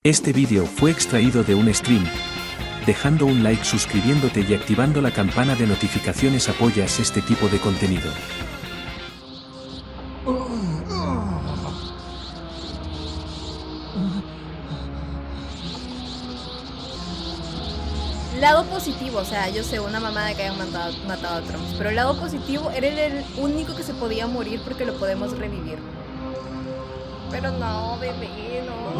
Este vídeo fue extraído de un stream. Dejando un like, suscribiéndote y activando la campana de notificaciones apoyas este tipo de contenido. Lado positivo, o sea, yo sé, una mamada de que hayan matado a Trunks, pero el lado positivo, era el único que se podía morir porque lo podemos revivir. Pero no, bebé,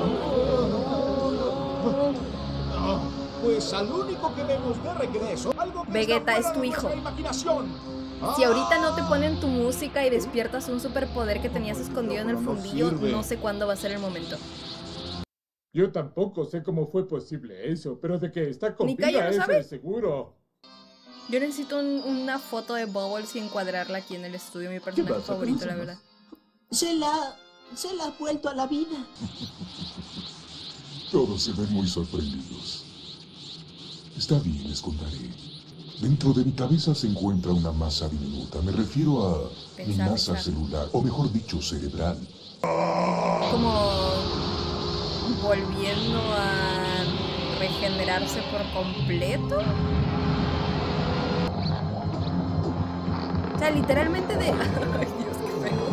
no. Pues al único que vemos de regreso, algo que Vegeta es tu hijo. Si ahorita no te ponen tu música y despiertas un superpoder que tenías escondido en el fundillo, no sé cuándo va a ser el momento. Yo tampoco sé cómo fue posible eso, pero de que está con Nika, vida ¿no eso sabe? es seguro. Yo necesito una foto de Bubbles y encuadrarla aquí en el estudio, mi personaje favorito, la verdad. Se la ha vuelto a la vida. Todos se ven muy sorprendidos. Está bien, les contaré. Dentro de mi cabeza se encuentra una masa diminuta. Me refiero a mi masa celular, o mejor dicho, cerebral. Como volviendo a regenerarse por completo. O sea, literalmente de... Ay, Dios, qué feo.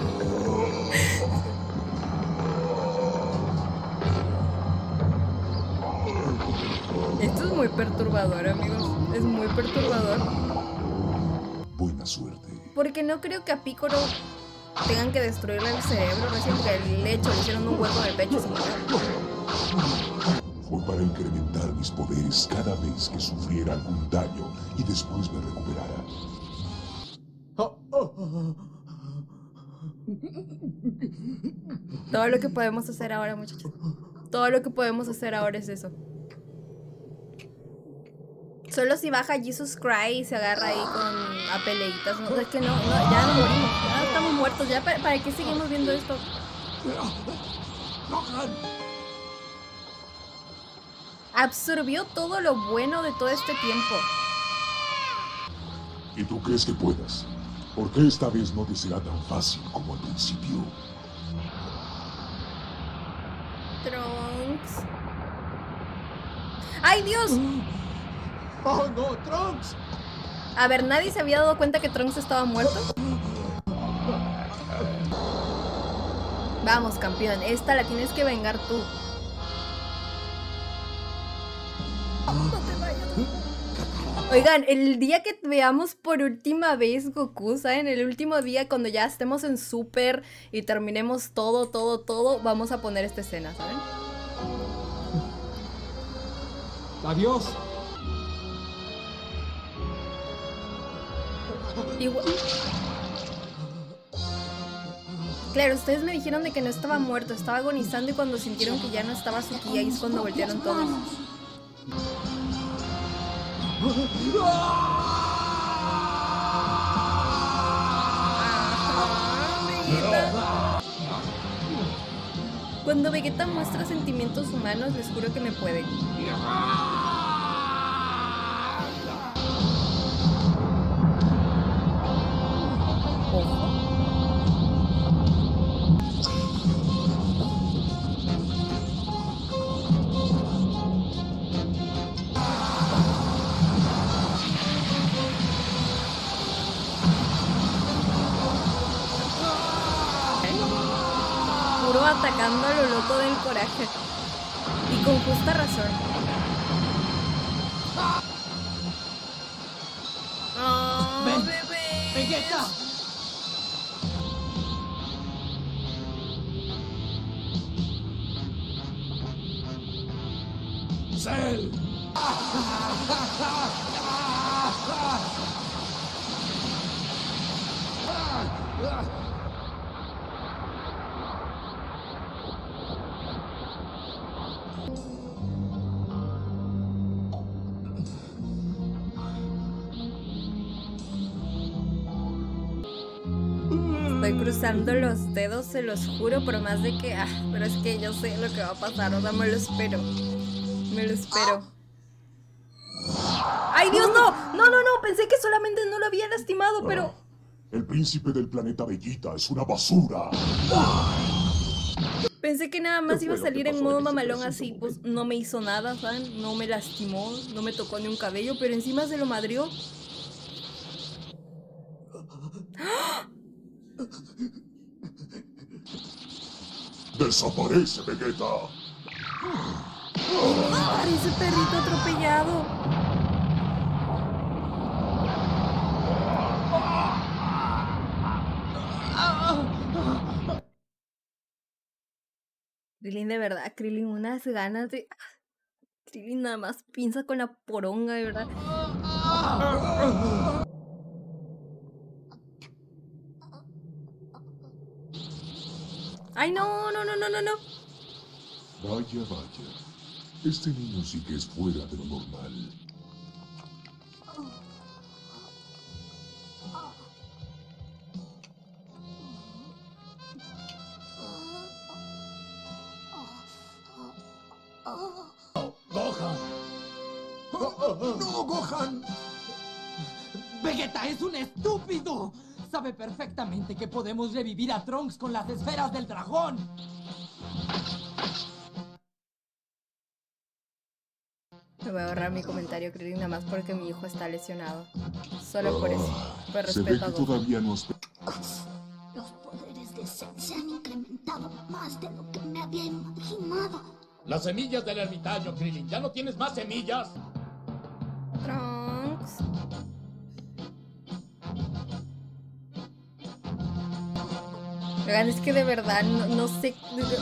Esto es muy perturbador, amigos. Es muy perturbador. Buena suerte. Porque no creo que a Piccolo tengan que destruirle el cerebro. Recién que el lecho le hicieron un hueco en el pecho y se murió. Fue para incrementar mis poderes cada vez que sufriera algún daño y después me recuperara. Todo lo que podemos hacer ahora, muchachos. Todo lo que podemos hacer ahora es eso. Solo si baja Jesus Christ y se agarra ahí a peleitas. No, es que no, ya no morimos. Ya estamos muertos. Ya ¿para qué seguimos viendo esto? Absorbió todo lo bueno de todo este tiempo. ¿Y tú crees que puedas? ¿Por qué esta vez no te será tan fácil como al principio? Trunks. ¡Ay, Dios! ¡Oh, no, Trunks! A ver, ¿nadie se había dado cuenta que Trunks estaba muerto? Vamos, campeón. Esta la tienes que vengar tú. No te vayas. Oigan, el día que veamos por última vez Goku, ¿saben? El último día cuando ya estemos en Super y terminemos todo, vamos a poner esta escena, ¿saben? Adiós. Igual. Claro, ustedes me dijeron de que no estaba muerto, estaba agonizando y cuando sintieron que ya no estaba Suki, ahí es cuando voltearon todos. Cuando Vegeta muestra sentimientos humanos, les juro que me puede. Ojo. Puro atacando a lo loco del coraje. Y con justa razón. ¡Oh, Ven, bebé! ¡Vegeta! ¡Cell! Estoy cruzando los dedos, se los juro, por más de que... pero es que yo sé lo que va a pasar, o sea, me lo espero. Me lo espero. ¡Ay, Dios, no! ¡No! Pensé que solamente no lo había lastimado, pero... El príncipe del planeta Bellita es una basura. Pensé que nada más ¿Qué iba a fue lo que salir en pasó modo en ese mamalón preciso así, pues momento? no me hizo nada, ¿saben? No me lastimó, no me tocó ni un cabello, pero encima se lo madrió. ¡Desaparece, Vegeta! Ese perrito atropellado. Krillin, de verdad, Krillin, unas ganas de... Krillin nada más piensa con la poronga, de verdad. ¡Ay, no, no, no, no, no, no! Vaya, vaya. Este niño sí que es fuera de lo normal. ¡Gohan! ¡No, Gohan! ¡Vegeta es un estúpido! Sabe perfectamente que podemos revivir a Trunks con las esferas del dragón. Me voy a ahorrar mi comentario, Krillin, nada más porque mi hijo está lesionado. Solo por eso. Por Se ve respeto a que Goku. todavía no has... Los poderes de Zen se han incrementado más de lo que me había imaginado. Las semillas del ermitaño, Krillin. ¿Ya no tienes más semillas? Trunks. Oigan, es que de verdad no sé.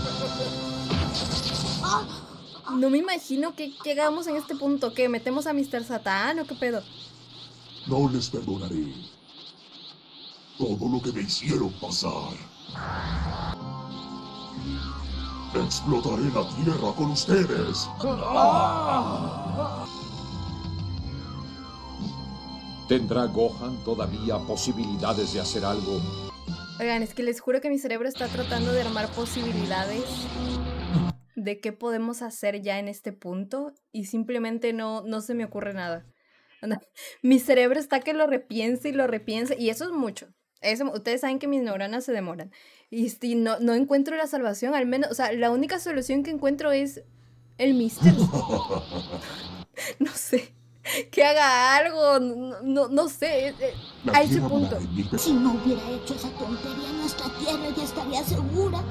No me imagino que llegamos en este punto. ¿Qué? ¿Metemos a Mr. Satan o qué pedo? No les perdonaré todo lo que me hicieron pasar. Explotaré la tierra con ustedes. ¿Tendrá Gohan todavía posibilidades de hacer algo? Oigan, es que les juro que mi cerebro está tratando de armar posibilidades de qué podemos hacer ya en este punto y simplemente no se me ocurre nada. Mi cerebro está que lo repiensa y eso es mucho. Eso, ustedes saben que mis neuronas se demoran. Y si no encuentro la salvación, al menos, o sea, la única solución que encuentro es el Mister. No sé. Que haga algo, no sé. A ese punto. Si no hubiera hecho esa tontería, nuestra tierra ya estaría segura.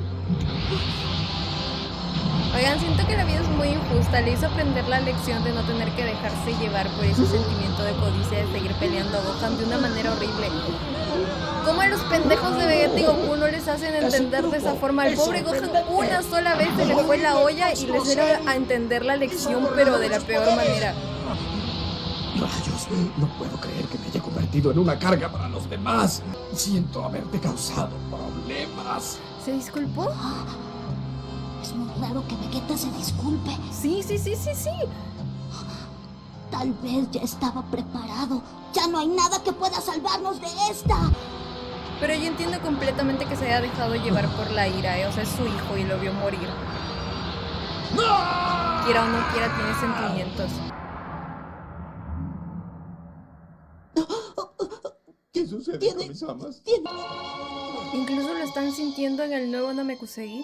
Oigan, siento que la vida es muy injusta. Le hizo aprender la lección de no tener que dejarse llevar por ese sentimiento de codicia de seguir peleando a Gohan de una manera horrible. ¿Cómo a los pendejos de Vegeta y Goku no les hacen entender de esa forma? Al pobre Gohan una sola vez se le fue la olla y les era a entender la lección, pero de la peor manera. Rayos, no puedo creer que me haya convertido en una carga para los demás. Siento haberte causado problemas. ¿Se disculpó? Es muy raro que Vegeta se disculpe. Sí. Tal vez ya estaba preparado. Ya no hay nada que pueda salvarnos de esta. Pero yo entiendo completamente que se haya dejado llevar por la ira, O sea, es su hijo y lo vio morir. Quiera o no quiera, tiene sentimientos. ¿Qué sucede, Kami-samas? Incluso lo están sintiendo en el nuevo Namekusei.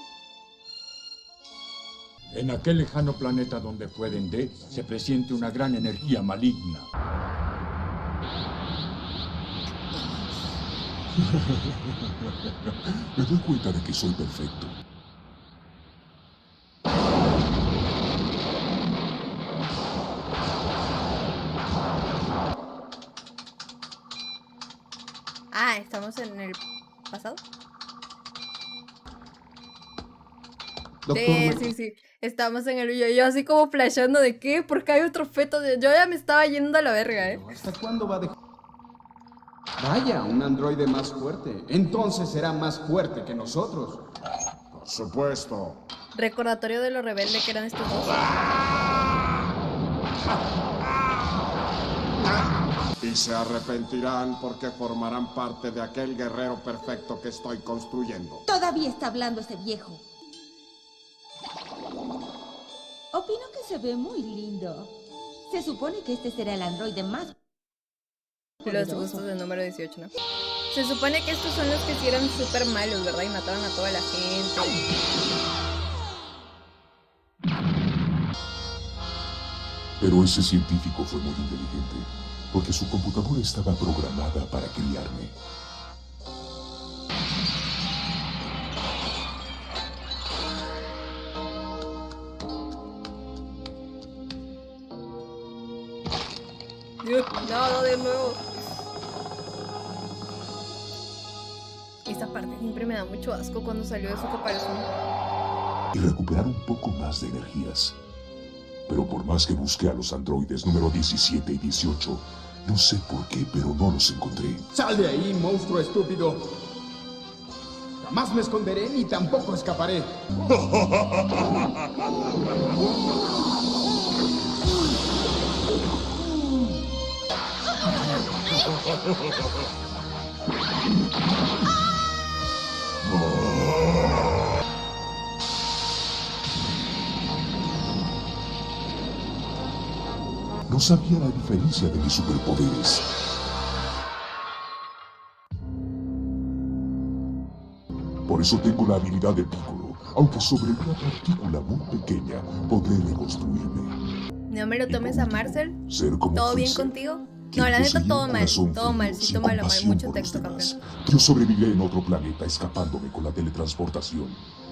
En aquel lejano planeta donde fue Dende, se presiente una gran energía maligna. Me doy cuenta de que soy perfecto. Ah, ¿estamos en el pasado? Sí. Estamos en el... Yo así como flasheando de qué, porque hay otro feto de... Yo ya me estaba yendo a la verga, ¿Hasta cuándo va a dejar? Vaya, un androide más fuerte. Entonces será más fuerte que nosotros. Por supuesto. Recordatorio de lo rebelde que eran estos dos. Y se arrepentirán porque formarán parte de aquel guerrero perfecto que estoy construyendo. Todavía está hablando ese viejo. Opino que se ve muy lindo. Se supone que este será el androide más Los gustos del número 18, ¿no? Se supone que estos son los que sí eran súper malos, ¿verdad? Y mataban a toda la gente. Pero ese científico fue muy inteligente, porque su computadora estaba programada para criarme. No, de nuevo. Esta parte siempre me da mucho asco cuando salió de su caparazón. Y recuperar un poco más de energías. Pero por más que busqué a los androides número 17 y 18, no sé por qué, pero no los encontré. ¡Sal de ahí, monstruo estúpido! Jamás me esconderé ni tampoco escaparé. No sabía la diferencia de mis superpoderes. Por eso tengo la habilidad de Piccolo. Aunque sobre una partícula muy pequeña, podré reconstruirme. No me lo tomes a Marcel. Ser como ¿Todo bien fuese. contigo? No, la neta, todo mal. Todo mal. Sí, tómalo mal. Compasión Mucho por los texto, demás. campeón. Yo sobreviviré en otro planeta escapándome con la teletransportación.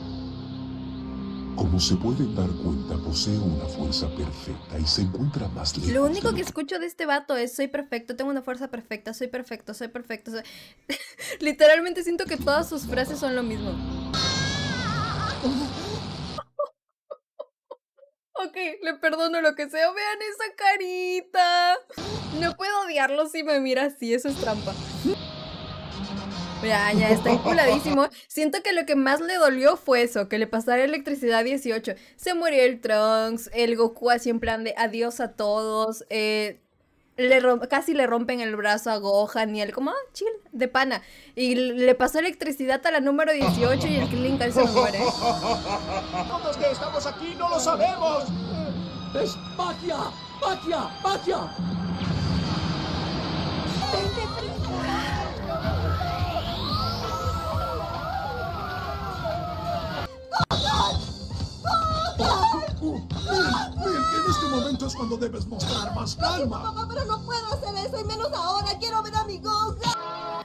Como se pueden dar cuenta, posee una fuerza perfecta y se encuentra más lejos. Lo único de que escucho de este vato es: soy perfecto, tengo una fuerza perfecta, soy perfecto, soy perfecto. Literalmente siento que todas sus frases son lo mismo. Ok, le perdono lo que sea. Vean esa carita. No puedo odiarlo si me mira así, eso es trampa. Ya está enculadísimo. Siento que lo que más le dolió fue eso, que le pasara electricidad 18. Se murió el Trunks, el Goku así en plan de adiós a todos. Casi le rompen el brazo a Gohan y él como, chill, de pana. Y le pasó electricidad a la número 18 y el Krillin casi se muere. Todos que estamos aquí no lo sabemos. ¡Es magia! ¡Magia! ¡Magia! En este momento es cuando debes mostrar más calma. Papá, pero no puedo hacer eso, y menos ahora. Quiero ver a mi Gohan.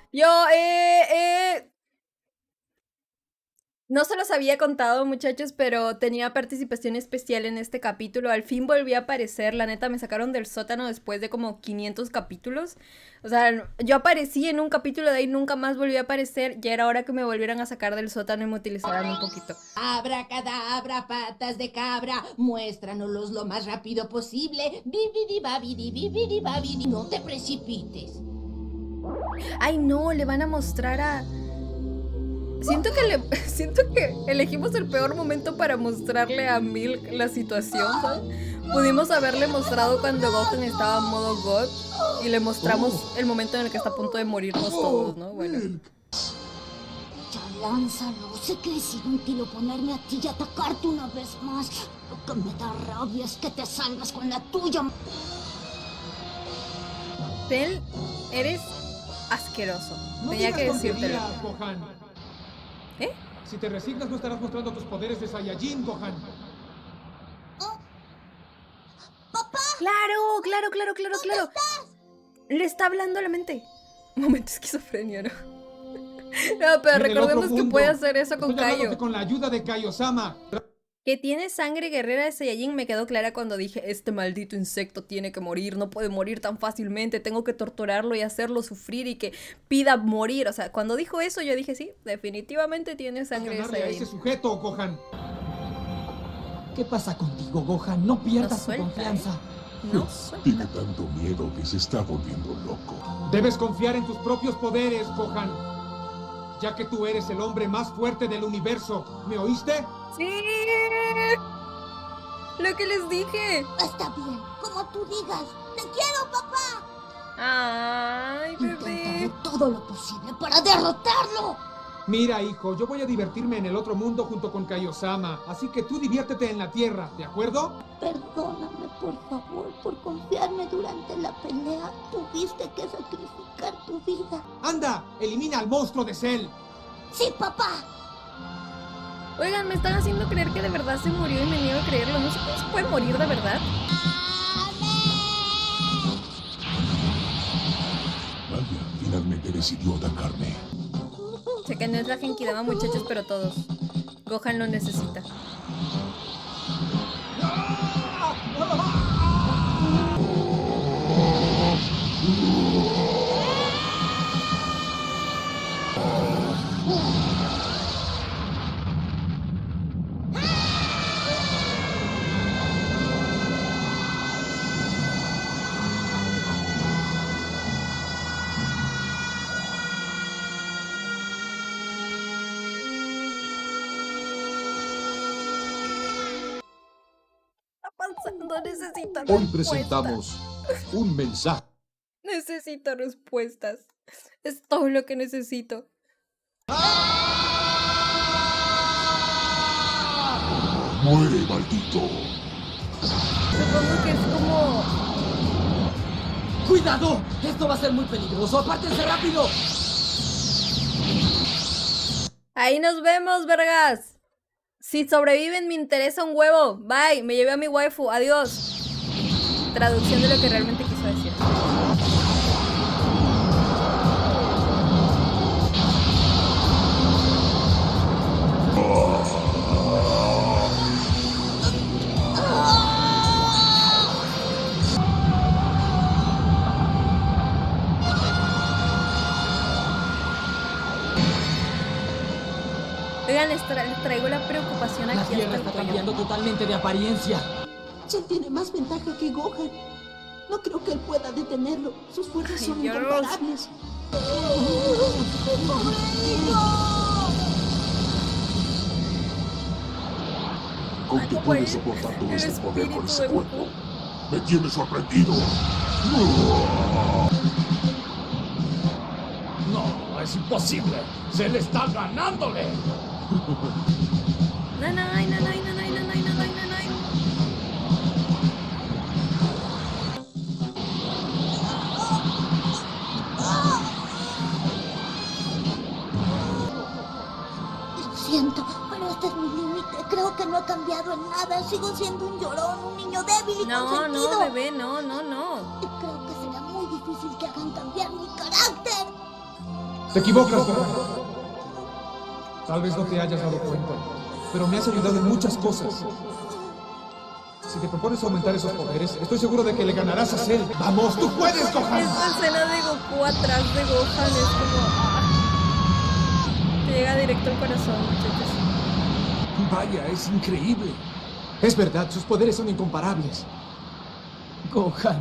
No se los había contado, muchachos, pero tenía participación especial en este capítulo. Al fin volví a aparecer. La neta, me sacaron del sótano después de como 500 capítulos. O sea, yo aparecí en un capítulo, de ahí nunca más volví a aparecer. Ya era hora que me volvieran a sacar del sótano y me utilizaran un poquito. Abracadabra, patas de cabra, muéstranos lo más rápido posible. Bibidi babidi, bibidi babidi. No te precipites. Ay, no, le van a mostrar a... Siento que elegimos el peor momento para mostrarle a Milk la situación, ¿sabes? Pudimos haberle mostrado cuando Gohan estaba en modo God y le mostramos el momento en el que está a punto de morirnos todos, ¿no? Bueno. Ya lánzalo. Sé que es inútil oponerme a ti y atacarte una vez más. Lo que me da rabia es que te salgas con la tuya. Cell, eres asqueroso. No Tenía que decírtelo. Gohan. ¿Eh? Si te resignas no estarás mostrando tus poderes de Saiyajin, Gohan. ¡Papá! Claro. Le está hablando a la mente. Un momento, esquizofrenia, ¿no? No, pero recordemos que puede hacer eso con Kaio. Con la ayuda de Kaio-sama. Que tiene sangre guerrera de Saiyajin me quedó clara cuando dije: este maldito insecto tiene que morir, no puede morir tan fácilmente, tengo que torturarlo y hacerlo sufrir y que pida morir. O sea, cuando dijo eso yo dije: sí, definitivamente tiene sangre de Saiyajin. A ese sujeto, Gohan. ¿Qué pasa contigo, Gohan? No pierdas tu confianza. Tiene tanto miedo que se está volviendo loco. Debes confiar en tus propios poderes, Gohan. Ya que tú eres el hombre más fuerte del universo. ¿Me oíste? ¡Sí! Lo que les dije. Está bien, como tú digas. ¡Te quiero, papá! ¡Ay, bebé! Intentaré todo lo posible para derrotarlo. Mira, hijo, yo voy a divertirme en el otro mundo junto con Kaio-sama. Así que tú diviértete en la Tierra, ¿de acuerdo? Perdóname, por favor, por confiarme durante la pelea. Tuviste que sacrificar tu vida. ¡Anda! ¡Elimina al monstruo de Cell! ¡Sí, papá! Oigan, me están haciendo creer que de verdad se murió y me niego a creerlo. No sé cómo se puede morir de verdad. Vaya, finalmente decidió atacarme. Sé que no es la Genkidama, muchachos, pero todos. Gohan lo necesita. Necesito Hoy respuestas. presentamos un mensaje. Necesito respuestas. Es todo lo que necesito. ¡Muere, maldito! Supongo que es como... ¡Cuidado! Esto va a ser muy peligroso. ¡Apártense rápido! Ahí nos vemos, vergas. Si sobreviven me interesa un huevo. Bye, me llevé a mi waifu. Adiós. Traducción de lo que realmente quiso decir. Oigan, les traigo la preocupación aquí. La Tierra está cambiando totalmente de apariencia. Cell tiene más ventaja que Gohan. No creo que él pueda detenerlo. Sus fuerzas son incomparables. ¿Con qué puedes soportar todo ese poder con ese cuerpo? ¡Me tienes sorprendido! No, es imposible. Se le está ganándole. Nanay, nanay, nanay, nanay, nanay, nanay. Lo siento, pero este es mi límite. Creo que no he cambiado en nada. Sigo siendo un llorón, un niño débil y consentido. No, bebé, no. Y creo que será muy difícil que hagan cambiar mi carácter. Te equivocas, Gohan. Tal vez no te hayas dado cuenta, pero me has ayudado en muchas cosas. Si te propones aumentar esos poderes, estoy seguro de que le ganarás a Cell. ¡Vamos, tú puedes, Gohan! Esta escena de Goku atrás de Gohan es como... Te llega directo al corazón, muchachos. Vaya, es increíble. Es verdad, sus poderes son incomparables. Gohan.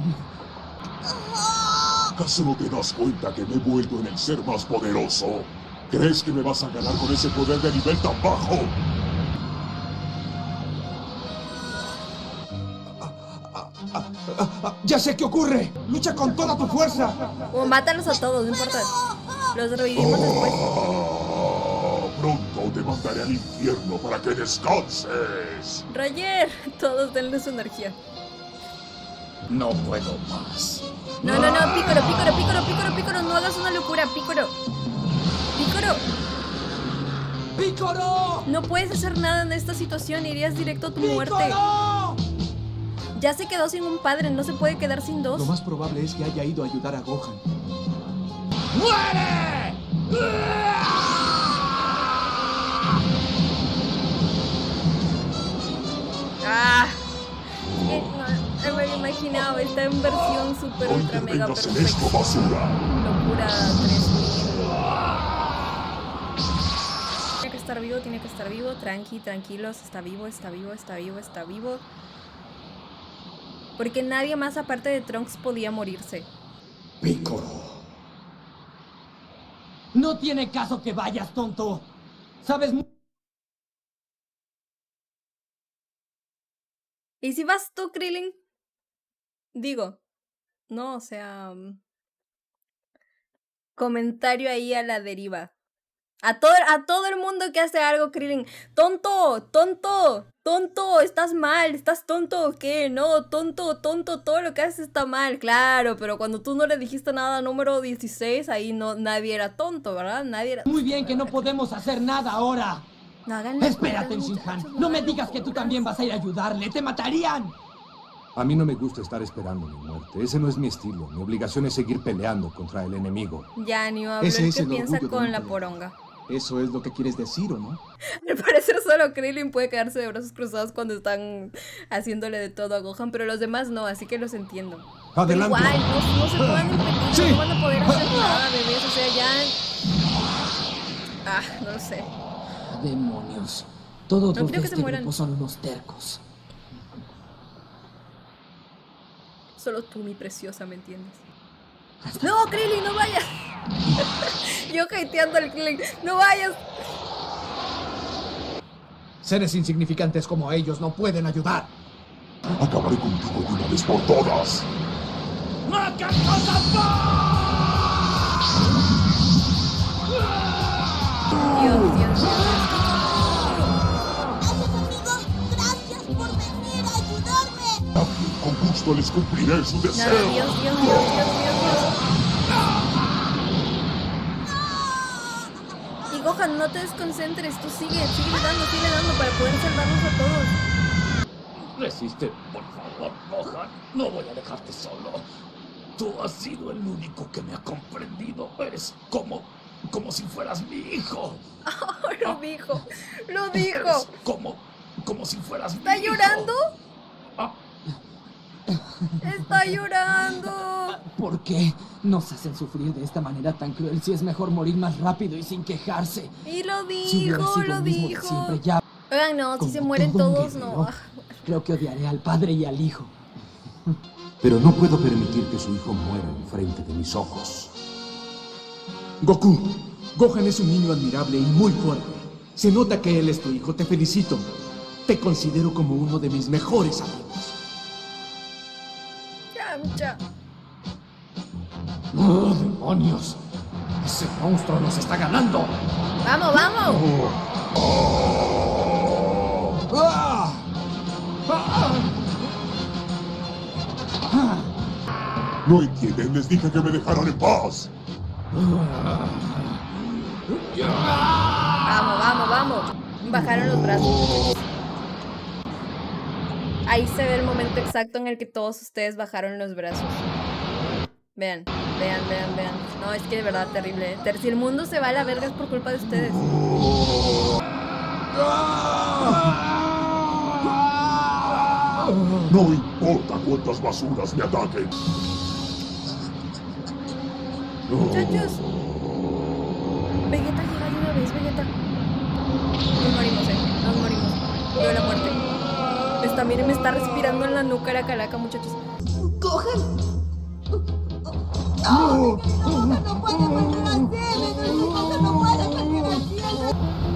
¿Acaso no te das cuenta que me he vuelto en el ser más poderoso? ¿Crees que me vas a ganar con ese poder de nivel tan bajo? ¡Ya sé qué ocurre! ¡Lucha con toda tu fuerza! O mátalos a todos, no importa. Los revivimos después. Pronto te mandaré al infierno para que descanses. Roger, todos denle su energía. No puedo más. No, Pícoro, no hagas una locura, Pícoro. ¡Pícoro! No puedes hacer nada en esta situación, irías directo a tu muerte. Ya se quedó sin un padre, no se puede quedar sin dos. Lo más probable es que haya ido a ayudar a Gohan. ¡Muere! No me lo imaginaba, está en versión super ultra mega perfecta. Locura 3000. Tiene que estar vivo, tranquilos, está vivo. Porque nadie más aparte de Trunks podía morirse. Pícoro. No tiene caso que vayas, tonto. ¿Sabes? ¿Y si vas tú, Krillin? Digo, no, o sea... comentario ahí a la deriva. A todo el mundo que hace algo, Krillin. ¡Tonto! ¡Tonto! ¡Tonto! ¿Estás mal? ¿Estás tonto o qué? No, tonto, tonto, todo lo que haces está mal, claro, pero cuando tú no le dijiste nada a número 16, ahí no, nadie era tonto, ¿verdad? Nadie era... Muy bien que no podemos hacer nada ahora. No hagan las Espérate, cuentas, Shinhan. muchachos, No me hagan digas que tú también vas a ir a ayudarle. ¡Te matarían! A mí no me gusta estar esperando mi muerte. Ese no es mi estilo. Mi obligación es seguir peleando contra el enemigo. Ya, ni hablo Ese el es que el piensa orgullo de con un la peleador. poronga. Eso es lo que quieres decir, ¿o no? Al parecer solo Krillin puede quedarse de brazos cruzados cuando están haciéndole de todo a Gohan, pero los demás no, así que los entiendo. Pero ¡Adelante! igual, no se pueden impedir, Sí. no van a poder hacer nada, bebés, o sea, ya... no lo sé. Demonios. Todos No los quiero de que se este mueran. grupo son unos tercos. Solo tú, mi preciosa, ¿me entiendes? ¡No, Krillin, no vayas! Yo hateando al Krillin, ¡no vayas! Seres insignificantes como ellos no pueden ayudar. Acabaré contigo de una vez por todas. Dios, Dios, Dios. Gracias por venir a ayudarme. Con gusto les cumpliré su No, deseo. Dios, Dios, Dios, Dios, Dios. Y Gohan, no te desconcentres, tú sigue dando para poder salvarnos a todos. Resiste, por favor, Gohan. No voy a dejarte solo. Tú has sido el único que me ha comprendido. Eres como si fueras mi hijo. Oh, lo dijo, lo dijo. Eres como si fueras mi ¿Está hijo. llorando? Ah. Está llorando. ¿Por qué nos hacen sufrir de esta manera tan cruel si es mejor morir más rápido y sin quejarse? Y lo Si hubiera dijo, sido lo el mismo de dijo. siempre, ya. Oigan, no, si Como se mueren todo un todos, guerrero, no. Creo que odiaré al padre y al hijo. Pero no puedo permitir que su hijo muera enfrente de mis ojos. Goku, Gohan es un niño admirable y muy fuerte. Se nota que él es tu hijo, te felicito. Te considero como uno de mis mejores amigos. Yamcha. ¡Oh, demonios! Ese monstruo nos está ganando. Vamos, vamos. ¡Ah! No entienden, les dije que me dejaran en paz. Vamos, vamos, vamos. Bajaron los brazos. Ahí se ve el momento exacto en el que todos ustedes bajaron los brazos. Vean, vean, vean, vean. No, es que de verdad terrible. Si el mundo se va a la verga es por culpa de ustedes. No importa cuántas basuras me ataquen. Muchachos. Vegeta llega de una vez, Vegeta. Nos morimos, nos morimos. Veo la muerte. Miren, me está respirando en la nuca la calaca, muchachos. ¡Gohan! ¡No! ¡Gohan no puede volver al cielo! ¡Gohan no puede volver al cielo!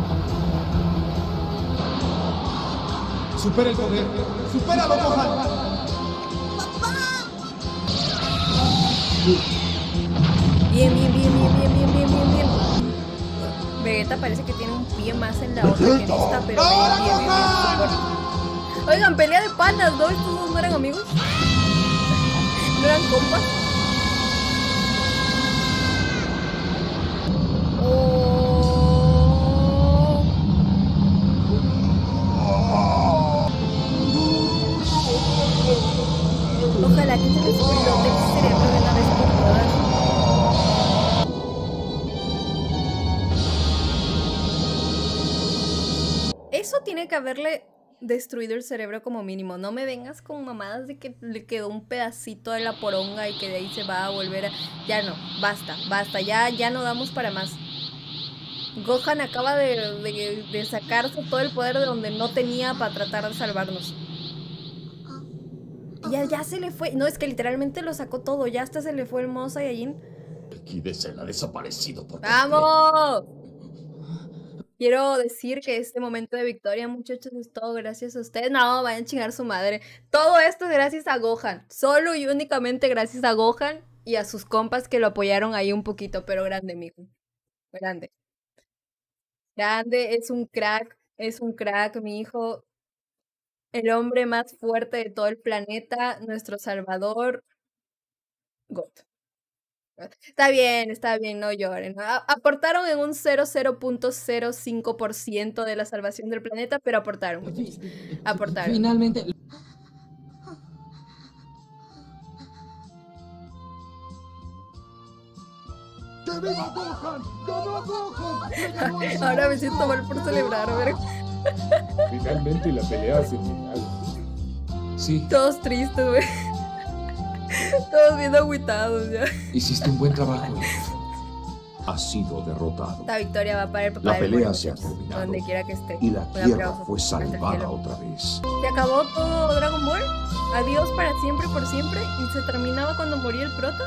¡Supera el poder! ¡Supéralo, Gohan! Bien, bien, bien, bien, bien, bien, bien, bien, bien. Vegeta parece que tiene un pie más en la otra que en esta, pero bien, bien, bien, bien, súper. Oigan, pelea de panas, ¿no? ¿Estos dos no eran amigos? ¿No eran compas? Ojalá que se les explote el cerebro de una vez por todas. Eso tiene que haberle destruido el cerebro como mínimo. No me vengas con mamadas de que le quedó un pedacito de la poronga y que de ahí se va a volver a... Ya no, basta, basta, ya no damos para más. Gohan acaba de sacarse todo el poder de donde no tenía para tratar de salvarnos. Ya se le fue. No, es que literalmente lo sacó todo. Ya hasta se le fue el modo Saiyajin. El Ki de Cell ha desaparecido por ¡Vamos! Quiero decir que este momento de victoria, muchachos, es todo gracias a ustedes. No, vayan a chingar su madre. Todo esto es gracias a Gohan. Solo y únicamente gracias a Gohan y a sus compas que lo apoyaron ahí un poquito, pero grande, mijo. Grande. Grande, es un crack, mi hijo. El hombre más fuerte de todo el planeta, nuestro salvador. God. Está bien, no lloren. Aportaron en un 0.05% de la salvación del planeta, pero aportaron. Aportaron. Finalmente. ¡Que viva Gohan! ¡Ganó Gohan! Ahora me siento mal por celebrar, ¿verdad? Finalmente la pelea se final. Sí. Todos tristes, güey. Todos bien agüitados ya. Hiciste un buen trabajo. Has sido derrotado. Esta victoria va para el papá La del pelea bueno, se ha muchachos, terminado. donde quiera que esté. Y la Un Tierra aplauso fue hasta el salvada cielo. otra vez. Se acabó todo Dragon Ball. Adiós para siempre, por siempre. Y se terminaba cuando moría el prota.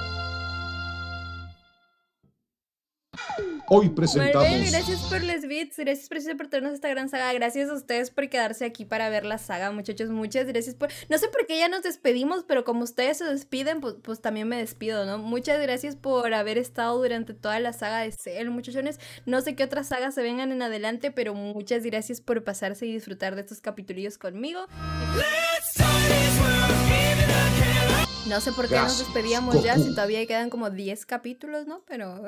Hoy presentamos... Marvel, gracias por los bits, gracias por traernos esta gran saga, gracias a ustedes por quedarse aquí para ver la saga, muchachos, muchas gracias por... No sé por qué ya nos despedimos, pero como ustedes se despiden, pues también me despido, ¿no? Muchas gracias por haber estado durante toda la saga de Cell, muchachones. No sé qué otras sagas se vengan en adelante, pero muchas gracias por pasarse y disfrutar de estos capitulillos conmigo. No sé por qué nos despedíamos ya, si todavía quedan como 10 capítulos, ¿no? Pero...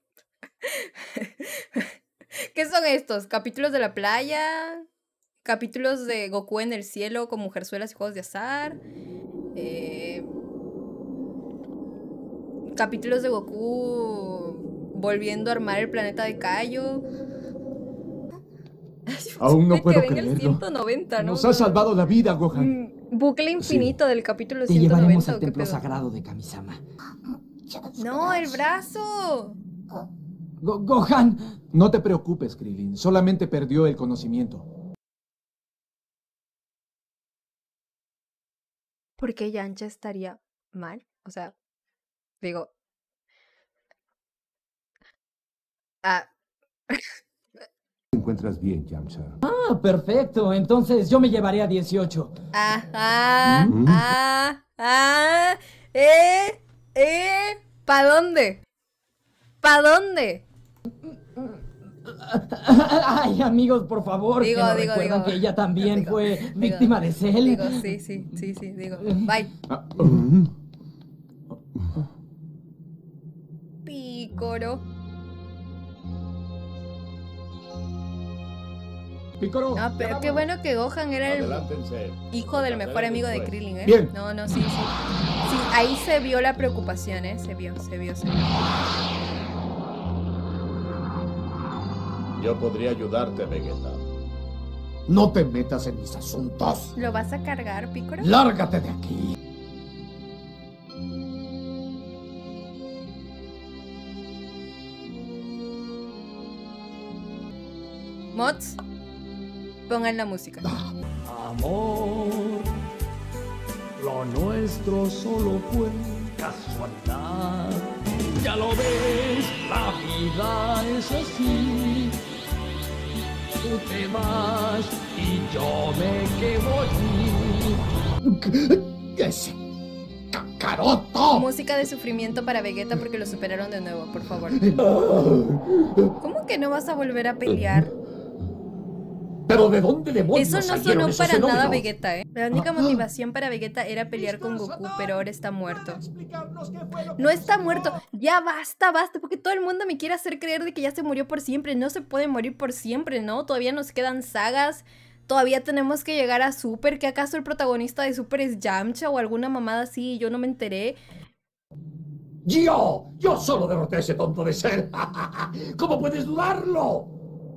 ¿Qué son estos? ¿Capítulos de la playa? ¿Capítulos de Goku en el cielo con mujerzuelas y juegos de azar? ¿Capítulos de Goku volviendo a armar el planeta de Kaio? Aún no puedo creerlo. El 190, ¿no? Nos ha salvado la vida, Gohan. Bucle infinito del capítulo Te 190. llevaremos al templo sagrado de Kamisama. No, el brazo. Gohan. No te preocupes, Krillin. Solamente perdió el conocimiento. ¿Por qué Yamcha estaría mal? O sea, digo... ¿Te encuentras bien, Yamcha? Ah, perfecto. Entonces yo me llevaré a 18. ¿Pa' dónde? ¿Pa' dónde? Ay, amigos, por favor, recuerdan que ella también fue víctima de Cell. Digo, sí, digo. Bye. Picoro. Picoro. No, pero qué bueno que Gohan era el hijo del mejor amigo de Krillin, ¿eh? Bien. No, sí. Sí, ahí se vio la preocupación, ¿eh? Se vio. Yo podría ayudarte, Vegeta. No te metas en mis asuntos. ¿Lo vas a cargar, Picoro? ¡Lárgate de aquí! Mods, pongan la música. Amor, lo nuestro solo fue casualidad. Ya lo ves, la vida es así. Tú te vas y yo me quedo aquí. ¡Ese cacaroto! Música de sufrimiento para Vegeta porque lo superaron de nuevo, por favor. ¿Cómo que no vas a volver a pelear? ¿Pero de dónde demonios Eso no salieron sonó esos para nada fenómenos? Vegeta, ¿eh? La única motivación para Vegeta era pelear con Goku, pero ahora está muerto. No está muerto. Ya basta, porque todo el mundo me quiere hacer creer de que ya se murió por siempre. No se puede morir por siempre, ¿no? Todavía nos quedan sagas. Todavía tenemos que llegar a Super. ¿Que acaso el protagonista de Super es Yamcha o alguna mamada así y yo no me enteré? ¡Yo solo derroté a ese tonto de Cell! ¿Cómo puedes dudarlo?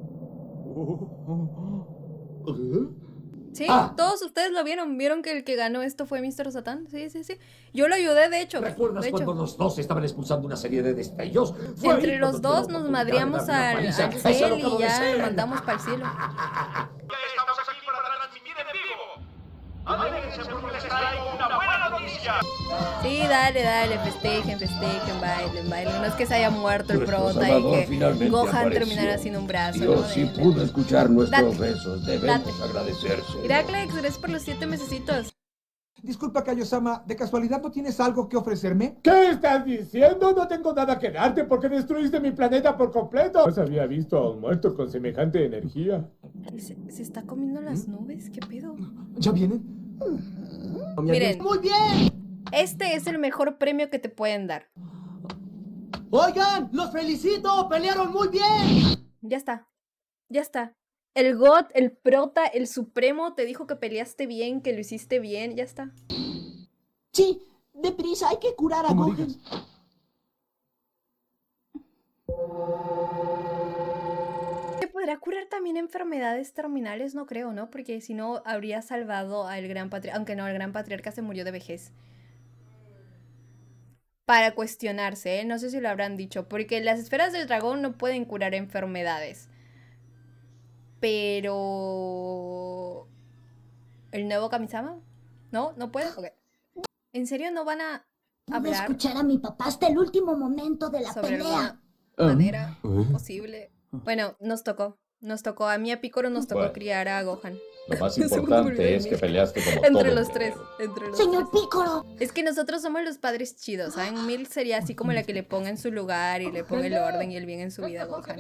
Sí, todos ustedes lo vieron. ¿Vieron que el que ganó esto fue Mr. Satan? Sí. Yo lo ayudé, de hecho. ¿Recuerdas cuando los dos estaban expulsando una serie de destellos? Entre los dos nos madreamos al Cell y ya lo mandamos para el cielo. Estamos aquí para transmitir en vivo. Aléjense porque les traigo una buena noticia. Sí, dale, festejen, bailen. No es que se haya muerto el prota y que Gohan terminara sin un brazo. Dios ¿no? sí pudo escuchar nuestros rezos. Debemos agradecerse. Heraclex, gracias por los 7 mesecitos. Disculpa, Kaiosama, ¿de casualidad no tienes algo que ofrecerme? ¿Qué estás diciendo? No tengo nada que darte porque destruiste mi planeta por completo. No se había visto a un muerto con semejante energía. ¿Se está comiendo las nubes? ¿Qué pedo? ¿Ya vienen? Miren. ¡Muy bien! Este es el mejor premio que te pueden dar. Oigan, los felicito, pelearon muy bien. Ya está. Ya está. El God, el Prota, el Supremo te dijo que peleaste bien, que lo hiciste bien, ya está. Sí, deprisa, hay que curar a Gohan. ¿Se podrá curar también enfermedades terminales? No creo, ¿no? Porque si no, habría salvado al Gran Patriarca. Aunque no, el Gran Patriarca se murió de vejez. Para cuestionarse, ¿eh? No sé si lo habrán dicho. Porque las esferas del dragón no pueden curar enfermedades. Pero... ¿el nuevo Kamisama? ¿No? ¿No puede? Okay. ¿En serio no van a hablar? Pude escuchar a mi papá hasta el último momento de la sobre pelea. Alguna manera posible. Bueno, nos tocó. Nos tocó. A mí a Piccolo nos tocó criar a Gohan. Lo más importante es que peleaste como entre todo los tres. Entre los Señor tres. Piccolo. Es que nosotros somos los padres chidos, ¿saben? Milk sería así como la que le ponga en su lugar y le ponga el orden y el bien en su vida a Gohan.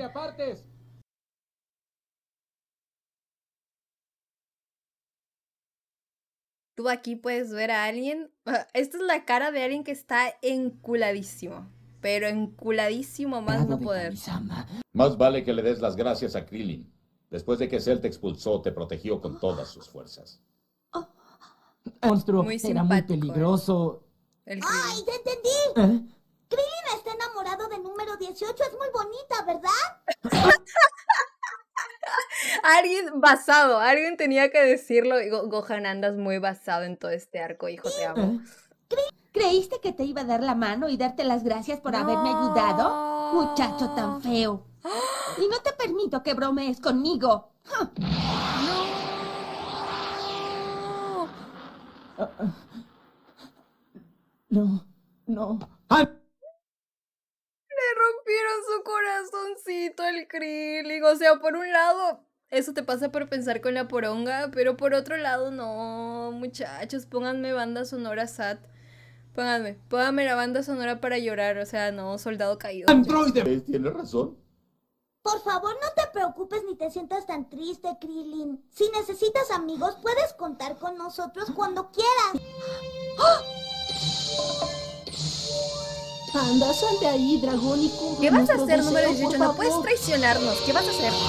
Tú aquí puedes ver a alguien. Esta es la cara de alguien que está enculadísimo. Pero enculadísimo más no poder. Más vale que le des las gracias a Krillin. Después de que Cell te expulsó, te protegió con todas sus fuerzas. Monstruo, muy era muy simpático, peligroso. ¡Ay, ya entendí! Krillin está enamorado de número 18, es muy bonita, ¿verdad? Alguien tenía que decirlo. Gohan, andas muy basado en todo este arco, hijo, te amo. ¿Creíste que te iba a dar la mano y darte las gracias por haberme ayudado? Muchacho tan feo. Y no te permito que bromees conmigo. No. Le rompieron su corazoncito al Krillin. O sea, por un lado, eso te pasa por pensar con la poronga, pero por otro lado, no, muchachos, pónganme banda sonora sad. Pónganme la banda sonora para llorar, o sea, no, soldado caído. Androide. ¿Tienes razón? Por favor, no te preocupes ni te sientas tan triste, Krillin. Si necesitas amigos, puedes contar con nosotros cuando quieras. Anda, sal de ahí, dragón, y cumple ¿Qué vas a nuestro hacer, deseo, número por 18? No favor. puedes traicionarnos. ¿Qué vas a hacer?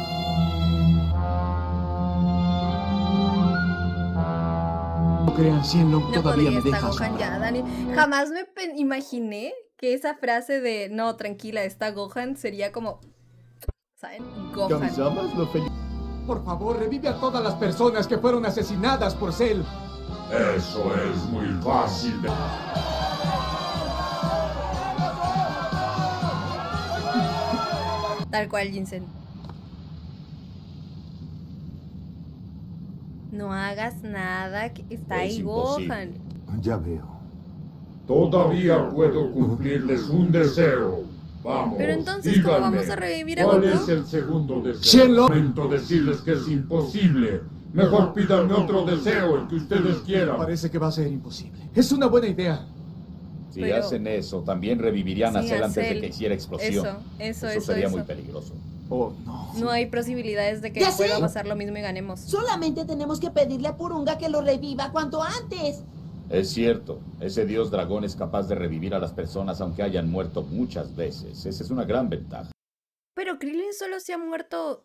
No crean, Shenlong No todavía podría me estar deja Gohan sola. ya, Dani. Jamás me imaginé que esa frase de no, tranquila, está Gohan sería como, ¿saben? Gohan. Kamisamas lo Por favor, revive a todas las personas que fueron asesinadas por Cell. Eso es muy fácil. Tal cual, Jinsen. No hagas nada, que está ahí imposible. Gohan. Ya veo. Todavía puedo cumplirles un deseo. Vamos, Pero entonces, ¿cómo díganme, vamos a revivir a ¿cuál Goku? es el segundo deseo? Shenlong. Lamento decirles que es imposible. Mejor pídanme otro deseo, el que ustedes quieran. Parece que va a ser imposible. Es una buena idea. Si Pero- hacen eso, también revivirían a Sí, Cell a antes de Cell. que hiciera explosión. Eso sería muy peligroso. Oh, no. No hay posibilidades de que Ya sé. vuelva a pasar lo mismo y ganemos. Solamente tenemos que pedirle a Purunga que lo reviva cuanto antes. Es cierto, ese dios dragón es capaz de revivir a las personas aunque hayan muerto muchas veces. Esa es una gran ventaja. Pero Krillin solo se ha muerto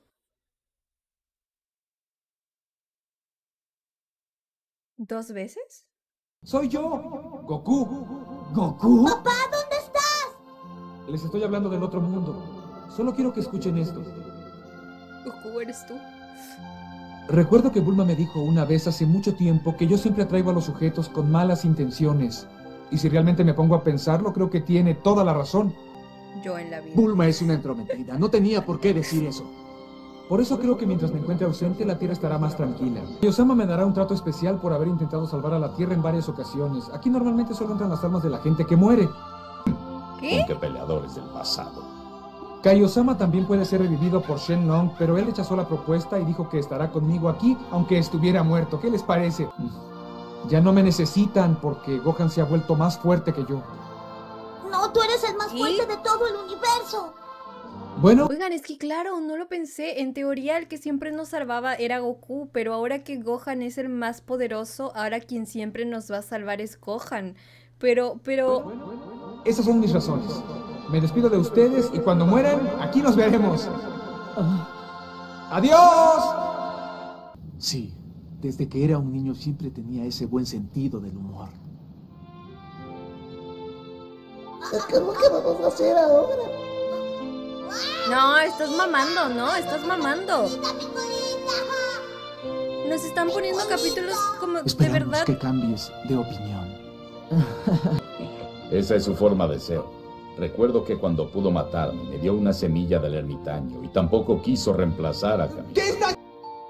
2 veces. Soy yo, Goku. ¿Goku? Papá, ¿dónde estás? Les estoy hablando del otro mundo. Solo quiero que escuchen esto. Goku, eres tú. Recuerdo que Bulma me dijo una vez hace mucho tiempo que yo siempre atraigo a los sujetos con malas intenciones. Y si realmente me pongo a pensarlo, creo que tiene toda la razón. Yo en la vida. Bulma es una entrometida, no tenía por qué decir eso. Por eso creo que mientras me encuentre ausente, la Tierra estará más tranquila. Y Osama me dará un trato especial por haber intentado salvar a la Tierra en varias ocasiones. Aquí normalmente solo entran las almas de la gente que muere. ¿Qué? Con que peleadores del pasado. Kaiosama también puede ser revivido por Shenlong, pero él rechazó la propuesta y dijo que estará conmigo aquí, aunque estuviera muerto. ¿Qué les parece? Ya no me necesitan porque Gohan se ha vuelto más fuerte que yo. No, tú eres el más fuerte de todo el universo. Bueno. Oigan, es que claro, no lo pensé. En teoría el que siempre nos salvaba era Goku, pero ahora que Gohan es el más poderoso, ahora quien siempre nos va a salvar es Gohan. Pero... Esas son mis razones. Me despido de ustedes y cuando mueran, aquí nos veremos. ¡Adiós! Sí, desde que era un niño siempre tenía ese buen sentido del humor. ¿Qué vamos a hacer ahora? No, estás mamando, no, estás mamando. Nos están poniendo capítulos como de verdad. Que cambies de opinión. Esa es su forma de ser. Recuerdo que cuando pudo matarme, me dio una semilla del ermitaño y tampoco quiso reemplazar a Camilo. ¿Qué está?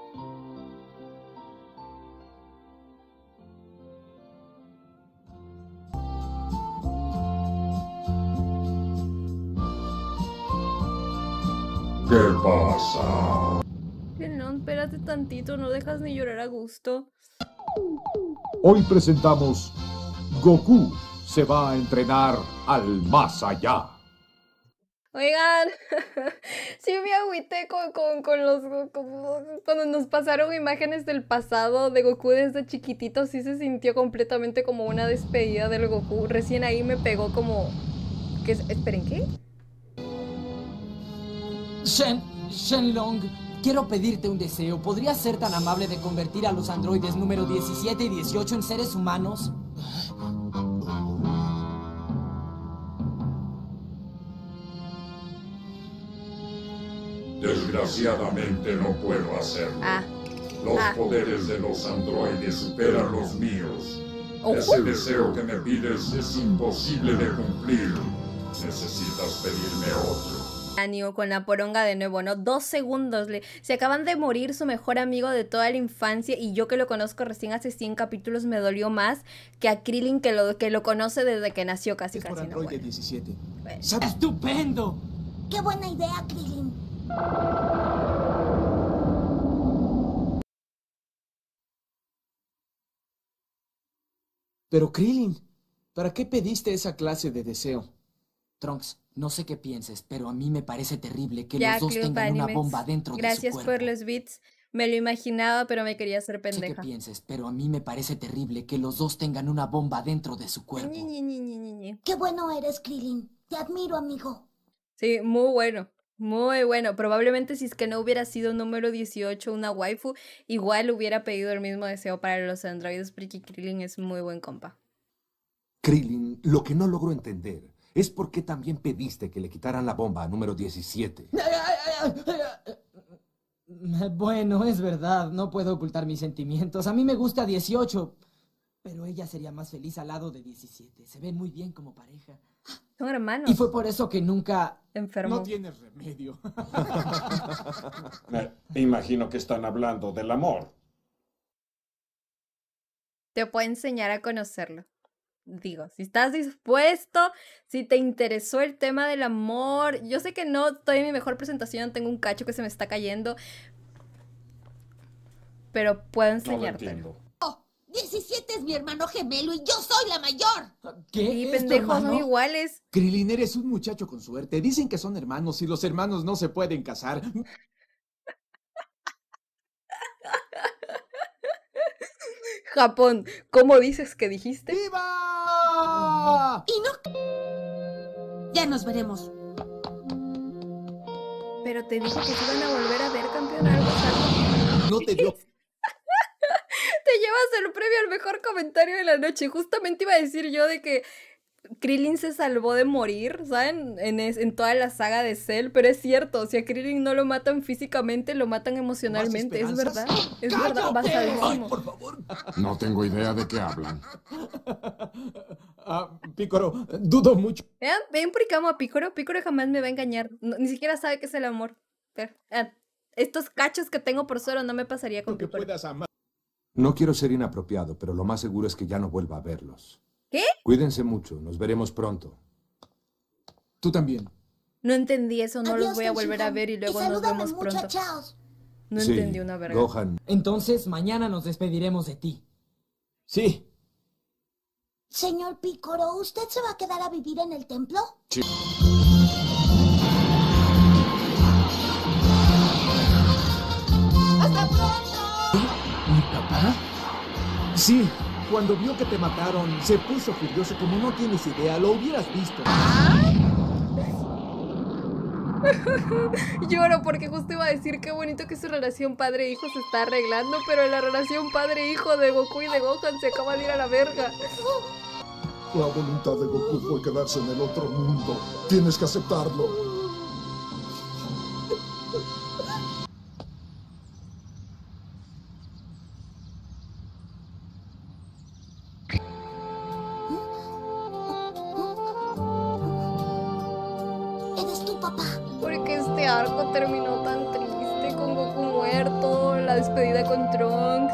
¿Qué pasa? No, espérate tantito, no dejas ni llorar a gusto. Hoy presentamos Goku se va a entrenar al más allá. Oigan, sí me agüité cuando nos pasaron imágenes del pasado de Goku desde chiquitito. Sí se sintió completamente como una despedida del Goku. Recién ahí me pegó como... Esperen, ¿qué? Shenlong, quiero pedirte un deseo. ¿Podrías ser tan amable de convertir a los androides número 17 y 18 en seres humanos? Desgraciadamente no puedo hacerlo. Los poderes de los androides superan los míos. Ese deseo que me pides es imposible de cumplir. Necesitas pedirme otro. Anio con la poronga de nuevo, ¿no? 2 segundos. Se acaban de morir su mejor amigo de toda la infancia y yo que lo conozco recién hace 100 capítulos me dolió más que a Krillin que lo conoce desde que nació casi. Por Android 17. Bueno. ¡Estupendo! ¡Qué buena idea, Krillin! Pero Krillin, ¿para qué pediste esa clase de deseo? Trunks, no sé qué pienses, pero a mí me parece terrible que los dos tengan una bomba dentro de su cuerpo. Gracias por los beats. Me lo imaginaba, pero me quería hacer pendeja. No sé qué pienses, pero a mí me parece terrible que los dos tengan una bomba dentro de su cuerpo. ¡Qué bueno eres, Krillin! Te admiro, amigo. Sí, muy bueno. Muy bueno. Probablemente si es que no hubiera sido número 18 una waifu, igual hubiera pedido el mismo deseo para los androides porque Krillin es muy buen compa. Krillin, lo que no logro entender es por qué también pediste que le quitaran la bomba a número 17. Bueno, es verdad, no puedo ocultar mis sentimientos. A mí me gusta 18, pero ella sería más feliz al lado de 17. Se ven muy bien como pareja. Son hermanos. Y fue por eso que nunca... enfermó. No tienes remedio. Me imagino que están hablando del amor. Te puedo enseñar a conocerlo. Digo, si estás dispuesto, si te interesó el tema del amor. Yo sé que no estoy en mi mejor presentación, tengo un cacho que se me está cayendo. Pero puedo enseñarte. 17 es mi hermano gemelo y yo soy la mayor. ¿Qué? Sí, pendejos, son iguales. Krillin, eres un muchacho con suerte. Dicen que son hermanos y los hermanos no se pueden casar. Japón, ¿cómo dices que dijiste? ¡Viva! Y no... Ya nos veremos. Pero te dije que se iban a volver a ver, campeón, algo. No te dio... Te llevas el premio al mejor comentario de la noche. Justamente iba a decir yo de que Krillin se salvó de morir, ¿saben? En toda la saga de Cell, pero es cierto, si a Krillin no lo matan físicamente, lo matan emocionalmente, es verdad. Es verdad, basadísimo. Ay, por favor. No tengo idea de qué hablan. Piccolo, dudo mucho. Ven por qué amo a Piccolo. Piccolo jamás me va a engañar. Ni siquiera sabe qué es el amor. Estos cachos que tengo por Zoro no me pasaría con Piccolo. Puedas amar. No quiero ser inapropiado, pero lo más seguro es que ya no vuelva a verlos. ¿Qué? Cuídense mucho, nos veremos pronto. Tú también. No entendí eso, no Adiós, los voy a volver a ver y luego nos vemos pronto. Muchachos. No Sí, entendí una verga. Gohan. Entonces, mañana nos despediremos de ti. Sí. Señor Picoro, ¿usted se va a quedar a vivir en el templo? Sí. ¡Hasta pronto! ¿Mi papá? Sí. Cuando vio que te mataron, se puso furioso como no tienes idea. Lo hubieras visto. Lloro porque justo iba a decir qué bonito que su relación padre-hijo se está arreglando, pero la relación padre-hijo de Goku y de Gohan se acaba de ir a la verga. La voluntad de Goku fue quedarse en el otro mundo. Tienes que aceptarlo. ¿Eres tu papá? Porque este arco terminó tan triste, con Goku muerto, la despedida con Trunks.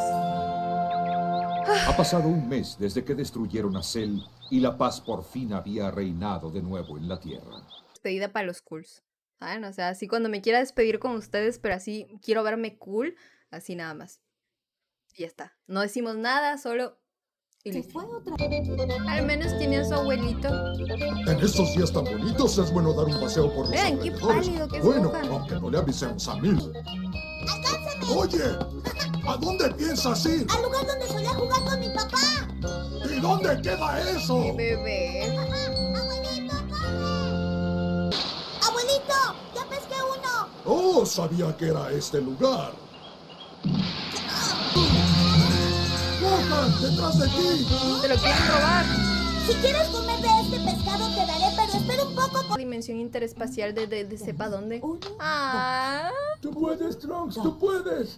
Ha pasado un mes desde que destruyeron a Cell y la paz por fin había reinado de nuevo en la Tierra. Despedida para los cools, ¿saben? O sea, así cuando me quiera despedir con ustedes, pero así quiero verme cool, así nada más. Y ya está. No decimos nada, solo... Y listo. Al menos tiene a su abuelito. En estos días tan bonitos es bueno dar un paseo por los Vean, qué alrededores. pálido que es Bueno, Gohan. aunque no le avisemos a Mil. Oye, ¿a dónde piensas ir? Al lugar donde solía jugar con mi papá. ¿Y dónde queda eso? Mi bebé. Abuelito, ya pesqué uno. Oh, sabía que era este lugar. ¡Gohan, detrás de ti! ¡Te lo quieren robar! Si quieres comer de este pescado te daré, pero espera un poco. Dimensión interespacial de sepa dónde. Ah. Tú puedes, Trunks, tú puedes.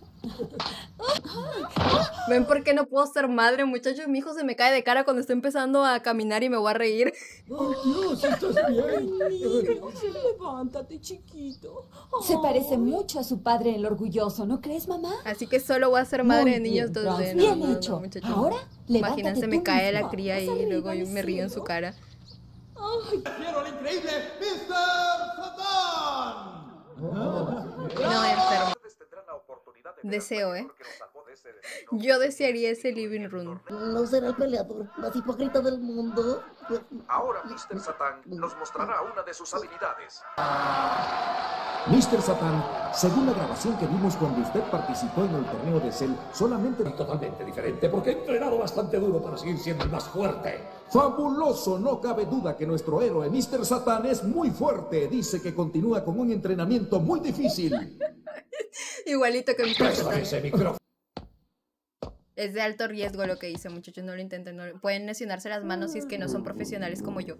¿Ven por qué no puedo ser madre, muchachos? Mi hijo se me cae de cara cuando está empezando a caminar y me voy a reír. ¡Ay, Dios, estás bien! Levántate, chiquito. Se parece mucho a su padre en el orgulloso, ¿no crees, mamá? Así que solo voy a ser madre de niños 2D. Bien hecho. Muchachos. Ahora, levántate imagínense, tú me cae mismo. la cría y luego yo me río en su cara. ¡Quiero al increíble Mr. Satan! No, enfermo. Deseo, ¿eh? Yo desearía ese living room. No será el peleador más hipócrita del mundo. Ahora Mr. Satan nos mostrará una de sus habilidades. Mr. Satan, según la grabación que vimos cuando usted participó en el torneo de Cell, solamente... Totalmente diferente, porque he entrenado bastante duro para seguir siendo el más fuerte. ¡Fabuloso! No cabe duda que nuestro héroe, Mr. Satan, es muy fuerte. Dice que continúa con un entrenamiento muy difícil. Igualito que mi ese micrófono. Es de alto riesgo lo que hice, muchachos, no lo intenten. Pueden lesionarse las manos si es que no son profesionales como yo.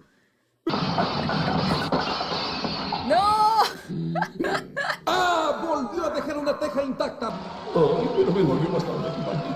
¡No! ¡Ah! Volvió a dejar una teja intacta. Ay, pero me volvió bastante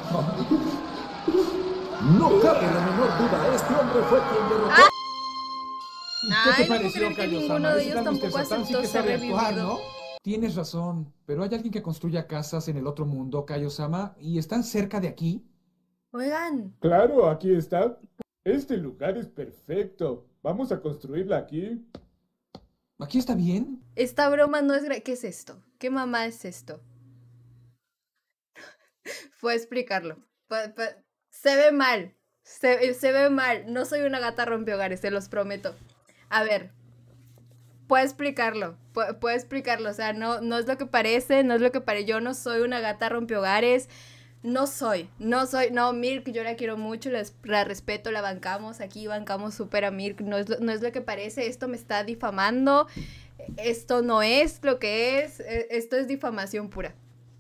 No cabe la menor duda, este hombre fue quien derrotó. ¿Qué te Ay, no puedo pareció, creer que Kaio-sama? ninguno de Ese ellos tal tampoco Mr. Satan sí aceptó que ser sabe actuar, revivido. ¿no? Tienes razón, pero hay alguien que construya casas en el otro mundo, Kaio-sama, y están cerca de aquí. Oigan. Claro, aquí está. Este lugar es perfecto. Vamos a construirla aquí. ¿Aquí está bien? Esta broma no es... ¿Qué es esto? ¿Qué mamá es esto? Puedo explicarlo. Se ve mal. Se ve mal. No soy una gata rompehogares, se los prometo. A ver. Puedo explicarlo. Puedo explicarlo. O sea, no es lo que parece. No es lo que parece. Yo no soy una gata rompehogares. No soy. No, Mirk, yo la quiero mucho. La respeto, la bancamos. Aquí bancamos súper a Mirk. No es lo que parece. Esto me está difamando. Esto no es lo que es. Esto es difamación pura.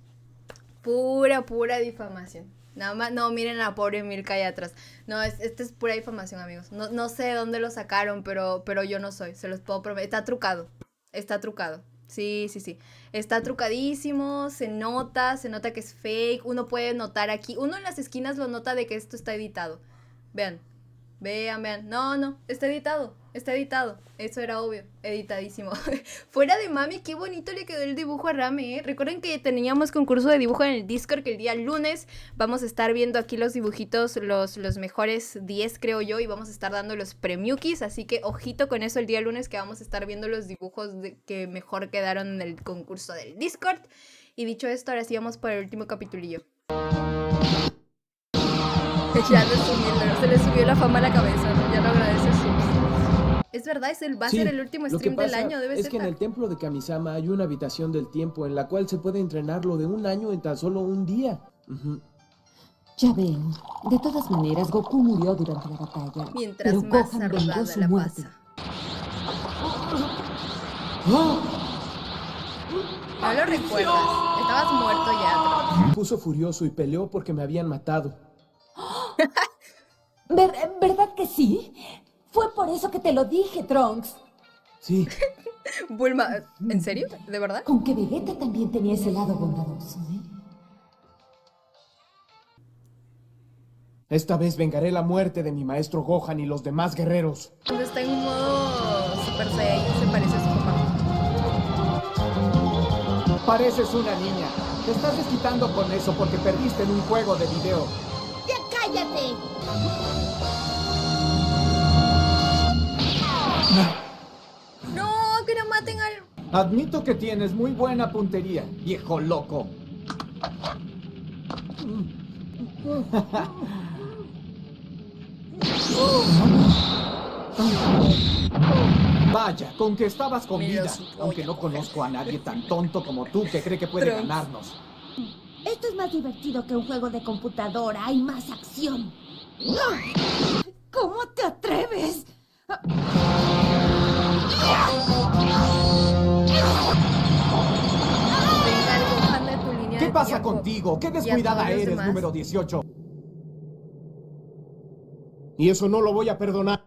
Pura difamación. Nada más, no, miren a la pobre Mirka allá atrás. No, esto es pura difamación, amigos. No sé de dónde lo sacaron, pero yo no soy. Se los puedo prometer. Está trucado. Sí. Está trucadísimo, se nota que es fake. Uno puede notar aquí. Uno en las esquinas lo nota de que esto está editado. Vean. No, está editado. Eso era obvio, editadísimo. Fuera de mami, qué bonito le quedó el dibujo a Rame, ¿eh? Recuerden que teníamos concurso de dibujo en el Discord, que el día lunes vamos a estar viendo aquí los dibujitos, los mejores 10 creo yo, y vamos a estar dando los premiukis, así que ojito con eso el día lunes, que vamos a estar viendo los dibujos que mejor quedaron en el concurso del Discord. Y dicho esto, ahora sí vamos por el último capitulillo. Ya se le subió la fama a la cabeza, ¿no? Ya lo agradece Subs. Es verdad, va a ser el último stream del año, debe ser. Es que en el templo de Kamisama hay una habitación del tiempo en la cual se puede entrenarlo de un año en tan solo un día. Ya ven, de todas maneras, Goku murió durante la batalla. Mientras pero más Gohan vengó arrugada su la muerte. pasa. No lo recuerdas. Estabas muerto ya, Me puso furioso y peleó porque me habían matado. ¿Verdad que sí? Fue por eso que te lo dije, Trunks. Sí. Bulma, ¿en serio? ¿De verdad? Con que Vegeta también tenía ese lado bondadoso, ¿eh? Esta vez vengaré la muerte de mi maestro Gohan y los demás guerreros. Cuando está en modo Super Saiyan se parece a su papá. Pareces una niña. Te estás desquitando con eso porque perdiste en un juego de video. ¡Ya cállate! No, que no maten al... Admito que tienes muy buena puntería, viejo loco. Vaya, con que estabas con vida, aunque no conozco a nadie tan tonto como tú que cree que puede ganarnos. Esto es más divertido que un juego de computadora. Hay más acción. ¿Cómo te atreves? ¿Qué pasa contigo? ¿Qué descuidada eres, número 18? Y eso no lo voy a perdonar.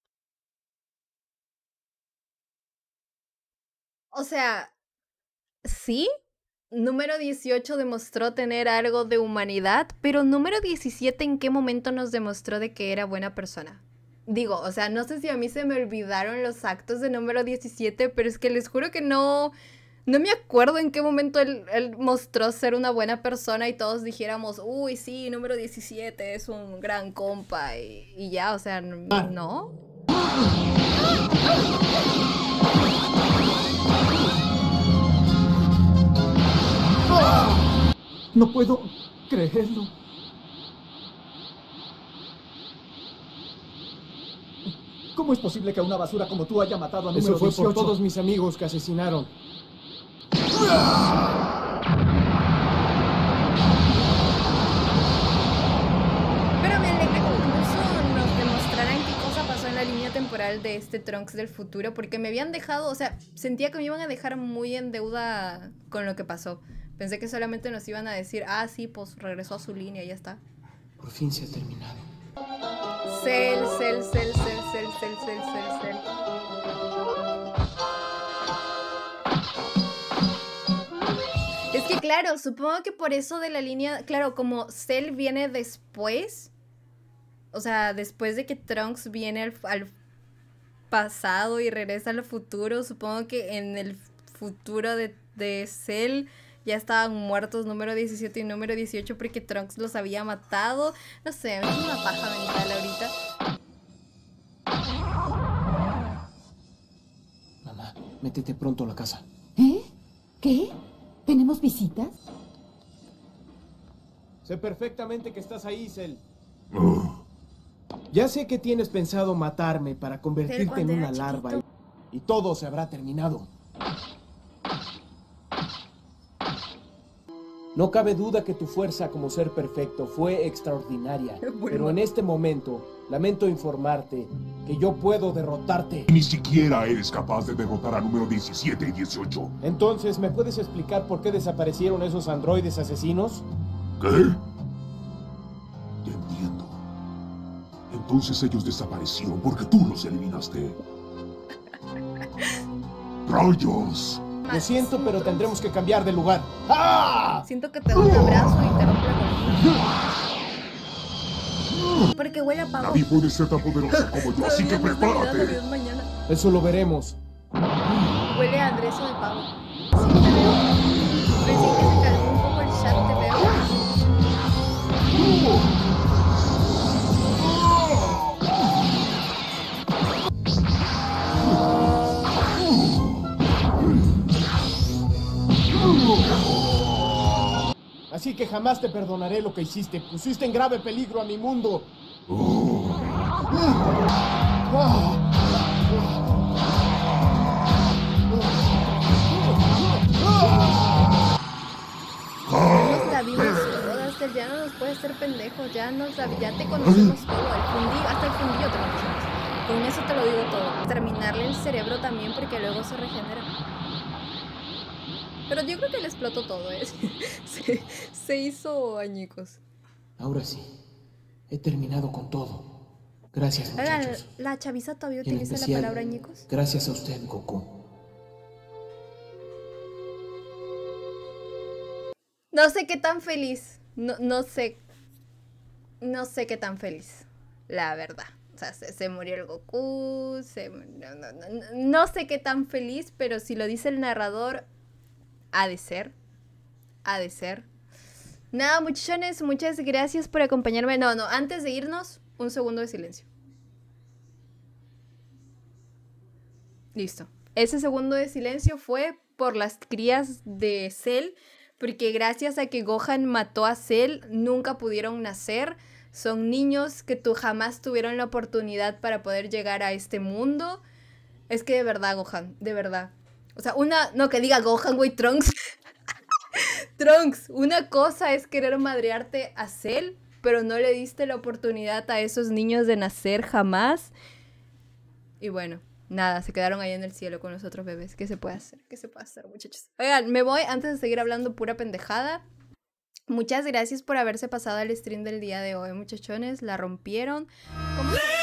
O sea, sí, número 18 demostró tener algo de humanidad, pero número 17 ¿en qué momento nos demostró de que era buena persona? Digo, o sea, no sé si a mí se me olvidaron los actos de número 17, pero es que les juro que no me acuerdo en qué momento él mostró ser una buena persona y todos dijéramos, uy, sí, número 17 es un gran compa y ya, o sea, ¿no? No puedo creerlo. ¿Cómo es posible que una basura como tú haya matado a número 18? Eso fue por todos mis amigos que asesinaron. Pero me alegra que incluso nos demostraran qué cosa pasó en la línea temporal de este Trunks del futuro, porque me habían dejado, o sea, sentía que me iban a dejar muy en deuda con lo que pasó. Pensé que solamente nos iban a decir, ah, sí, pues regresó a su línea y ya está. Por fin se ha terminado. Cell. Es que claro, supongo que por eso de la línea, claro, como Cell viene después, o sea, después de que Trunks viene al pasado y regresa al futuro, supongo que en el futuro de Cell ya estaban muertos número 17 y número 18 porque Trunks los había matado. No sé, es una paja mental ahorita. Mamá, métete pronto a la casa. ¿Eh? ¿Qué? ¿Tenemos visitas? Sé perfectamente que estás ahí, Cell. Ya sé que tienes pensado matarme para convertirte en una larva y todo se habrá terminado. No cabe duda que tu fuerza como ser perfecto fue extraordinaria, pero en este momento lamento informarte que yo puedo derrotarte. Ni siquiera eres capaz de derrotar a número 17 y 18. Entonces, ¿me puedes explicar por qué desaparecieron esos androides asesinos? ¿Qué? Te entiendo. Entonces ellos desaparecieron porque tú los eliminaste. ¡Rayos! Lo siento, pero tendremos que cambiar de lugar. ¡Ah! Siento que te doy un abrazo y te rompo la columna. Porque huele a pavo. Nadie puede ser tan poderosa como yo, así que prepárate. Eso lo veremos. Huele a aderezo de pavo. Sí, te veo. Recién que se calmó un poco el chat, te veo. Así Así que jamás te perdonaré lo que hiciste. Pusiste en grave peligro a mi mundo. La vimos todas, ya no nos puedes ser pendejos, ya te conocemos todo, hasta el fundillo te conocemos. Con eso te lo digo todo. Terminarle el cerebro también porque luego se regenera. Pero yo creo que le explotó todo, ¿eh? Se hizo añicos. Ahora sí, he terminado con todo. Gracias, muchachos. ¿La chaviza todavía utiliza la palabra añicos? Gracias a usted, Goku. No sé qué tan feliz. No sé qué tan feliz. La verdad. O sea, se murió el Goku. No sé qué tan feliz, pero si lo dice el narrador, ha de ser. Ha de ser. Nada, muchachones, muchas gracias por acompañarme. No, antes de irnos, un segundo de silencio. Listo. Ese segundo de silencio fue por las crías de Cell. Porque gracias a que Gohan mató a Cell, nunca pudieron nacer. Son niños que jamás tuvieron la oportunidad para poder llegar a este mundo. Es que de verdad, Gohan, de verdad. O sea, no que diga Gohan, güey, Trunks. Trunks, una cosa es querer madrearte a Cell, pero no le diste la oportunidad a esos niños de nacer jamás. Y bueno. Nada, se quedaron ahí en el cielo con los otros bebés. ¿Qué se puede hacer? ¿Qué se puede hacer, muchachos? Oigan, me voy antes de seguir hablando pura pendejada. Muchas gracias por haberse pasado al stream del día de hoy, muchachones. La rompieron. ¿Cómo?